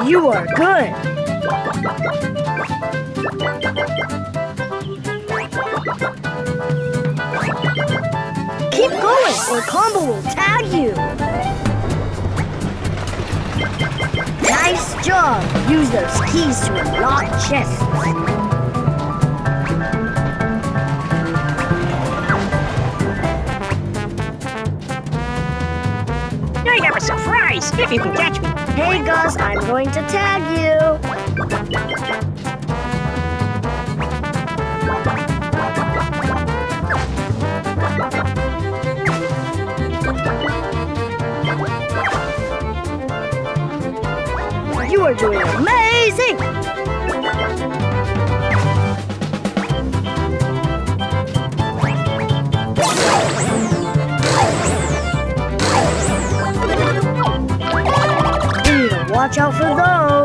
You are good. Keep going, or Combo will tag you. Nice job. Use those keys to unlock chests. I have a surprise if you can catch me. Hey Gus, I'm going to tag you. You are doing amazing! You need to watch out for those.